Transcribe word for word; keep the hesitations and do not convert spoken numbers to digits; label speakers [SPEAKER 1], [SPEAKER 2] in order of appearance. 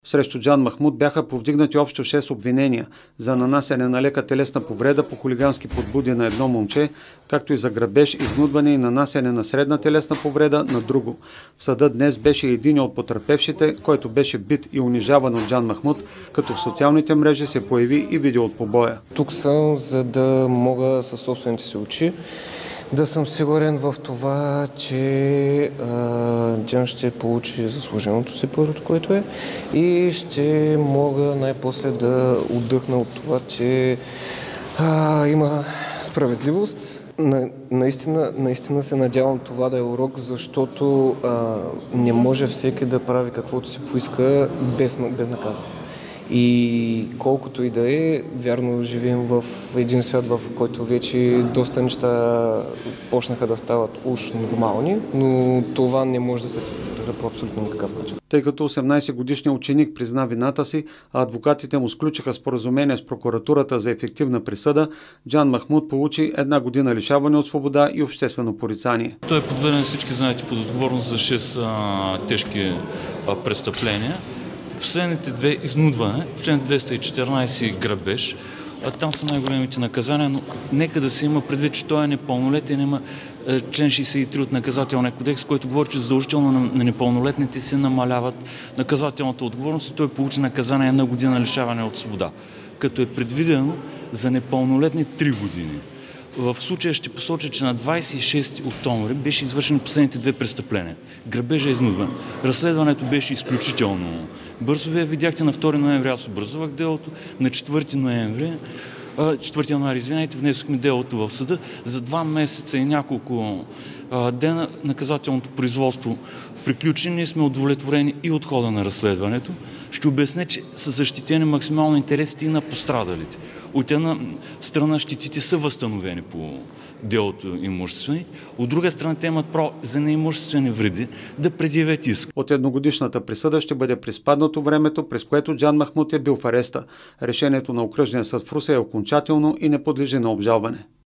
[SPEAKER 1] Срещу Джан Махмуд бяха повдигнати общо шест обвинения за нанасяне на лека телесна повреда по хулигански подбуди на едно момче, както и за грабеж, изнудване и нанасяне на средна телесна повреда на друго. В съда днес беше един от потърпевшите, който беше бит и унижаван от Джан Махмуд, като в социалните мрежи се появи и видео от побоя.
[SPEAKER 2] Тук съм, за да мога със собствените си очи да съм сигурен в това, че а, Джан ще получи заслуженото си, първото, което е, и ще мога най-после да отдъхна от това, че а, има справедливост. На, наистина, наистина се надявам това да е урок, защото а, не може всеки да прави каквото си поиска без, без наказа. И колкото и да е, вярно живеем в един свят, в който вече доста неща почнаха да стават уж нормални, но това не може да се толерира по абсолютно никакъв начин.
[SPEAKER 1] Тъй като осемнайсетгодишният ученик призна вината си, а адвокатите му сключиха споразумение с прокуратурата за ефективна присъда, Джан Махмуд получи една година лишаване от свобода и обществено порицание.
[SPEAKER 3] Той е подведен, всички знаете, под отговорност за шест а, тежки а, престъпления. Последните две изнудване, член двеста и четиринайсет грабеж, а там са най-големите наказания, но нека да се има предвид, че той е непълнолетен, има член шейсет и три от наказателния кодекс, който говори, че задължително на непълнолетните се намаляват наказателната отговорност и той получи наказание една година лишаване от свобода, като е предвидено за непълнолетни три години. В случая ще посоча, че на двайсет и шести октомври беше извършено последните две престъпления. Грабежа е изнудван. Разследването беше изключително бързо. Вие видяхте на втори ноември аз образувах делото, на четвърти ноември, четвърти януари, извинете, внесохме делото в съда. За два месеца и няколко дена наказателното производство приключи. Ние сме удовлетворени и от хода на разследването. Ще обясня, че са защитени максимално интересите и на пострадалите. От една страна щетите са възстановени по делото имуществени, от друга страна те имат право за неимуществени вреди да предявят иск.
[SPEAKER 1] От едногодишната присъда ще бъде приспаднато времето, през което Джан Махмуд е бил в ареста. Решението на окръжния съд в Русе е окончателно и не подлежи на обжалване.